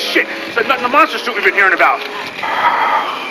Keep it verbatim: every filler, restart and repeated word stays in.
shit. It's like nothing the monster suit we've been hearing about.